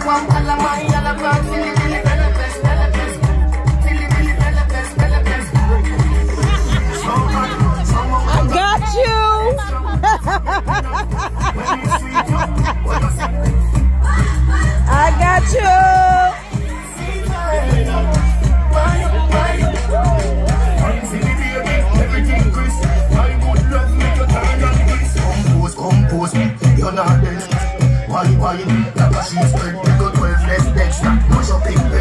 I got you. Compose me, you're not dead. Why, like a sheep spread, you go 12 less dead. Push up in